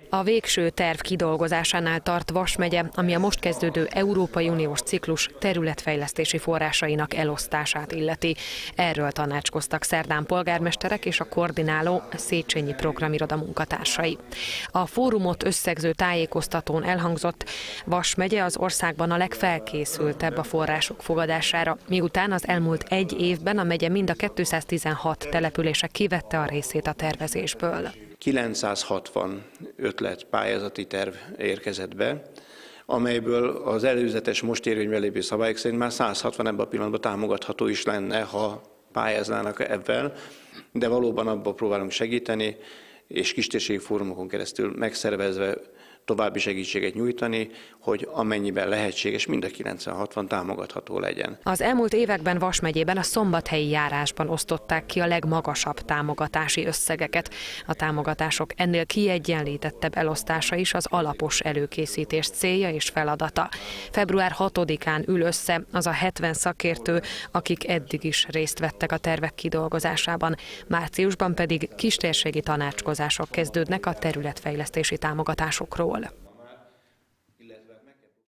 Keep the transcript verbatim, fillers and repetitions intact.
A végső terv kidolgozásánál tart Vas megye, ami a most kezdődő Európai Uniós ciklus területfejlesztési forrásainak elosztását illeti. Erről tanácskoztak szerdán polgármesterek és a koordináló Széchenyi programiroda munkatársai. A fórumot összegző tájékoztatón elhangzott, Vas megye az országban a legfelkészültebb a források fogadására, miután az elmúlt egy évben a megye mind a kétszáztizenhat települése kivette a részét a tervezésből. kilencszázhatvan ötlet, pályázati terv érkezett be, amelyből az előzetes most érvényben lévő szabályok szerint már száz hatvan ebben a pillanatban támogatható is lenne, ha pályáznának ebben, de valóban abban próbálunk segíteni, és kistérségi fórumokon keresztül megszervezve további segítséget nyújtani, hogy amennyiben lehetséges, mind a kilencszázhatvan támogatható legyen. Az elmúlt években Vas megyében a szombathelyi járásban osztották ki a legmagasabb támogatási összegeket. A támogatások ennél kiegyenlítettebb elosztása is az alapos előkészítés célja és feladata. február hatodikán ül össze az a hetven szakértő, akik eddig is részt vettek a tervek kidolgozásában. Márciusban pedig kistérségi tanácskozások kezdődnek a területfejlesztési támogatásokról.